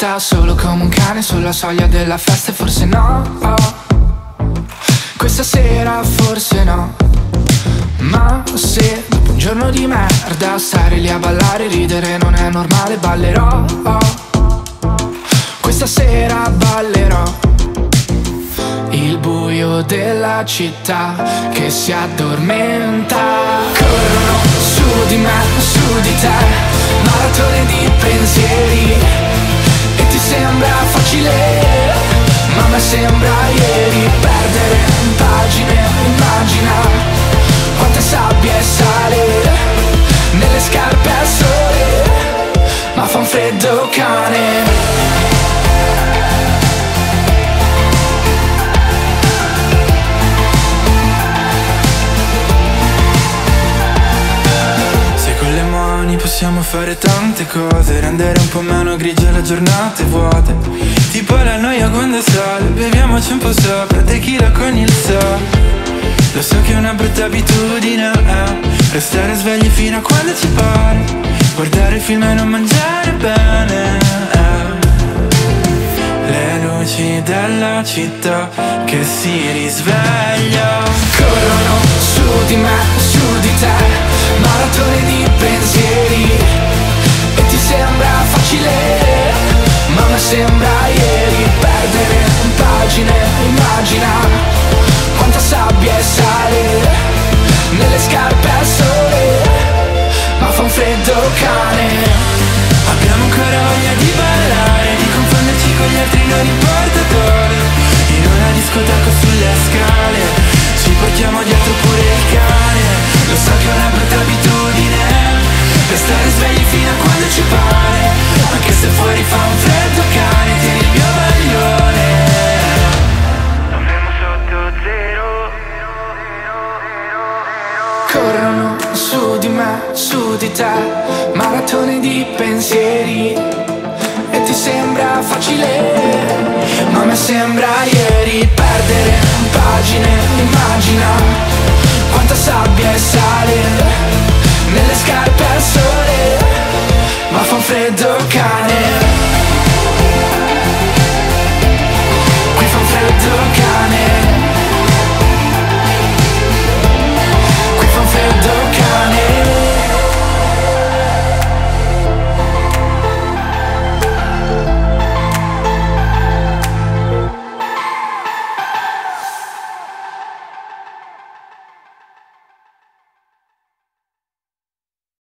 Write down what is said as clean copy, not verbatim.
merda, solo come un cane sulla soglia della festa e forse no, questa sera forse no. Ma se dopo un giorno di merda stare lì a ballare e ridere non è normale, ballerò, questa sera ballerò. Il buio della città che si addormenta. Corrono su di me, su di te, maratone di pensieri. E ti sembra facile, ma a me sembra ieri. Perdere pagine, immagina quante sabbia e sale nelle scarpe al sole, ma fa un freddo cane. Possiamo fare tante cose, rendere un po' meno grigie le giornate vuote. Tipo la noia quando sale, beviamoci un po' sopra, tequila con il sale. Lo so che è una brutta abitudine, restare svegli fino a quando ci pare, guardare film e non mangiare bene, le luci della città che si risveglia. Corrono Su di me, su di te, maratone di pensieri. E ti sembra facile, ma a me sembra ieri. Perdere pagine, immagina quanta sabbia e sale nelle scarpe al sole, ma fa un freddo cane. Abbiamo ancora voglia di ballare, di confonderci con gli altri, non importa dove. In una discoteca sulle scale ci portiamo dietro pure il cane. Lo so che è una brutta abitudine, restare svegli fino a quando ci pare, anche se fuori fa un freddo cane. Tieni il mio maglione, dormiamo sotto zero. Corrono su di me, su di te, maratone di pensieri. E ti sembra facile, ma a me sembra ieri. Perdere pagine, immagina quanta sabbia e sale nelle scarpe al sole, ma fa un freddo cane.